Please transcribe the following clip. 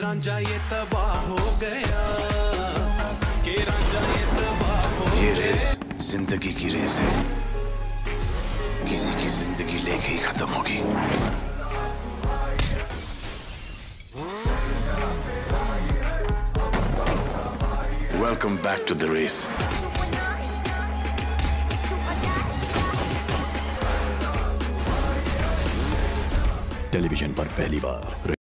रांझा ये तबाह हो गया, के रांझा ये तबाह हो गया। ये रेस जिंदगी की रेस है, किसी की जिंदगी लेके ही खत्म होगी। Welcome back to the race. Television पर पहली बार।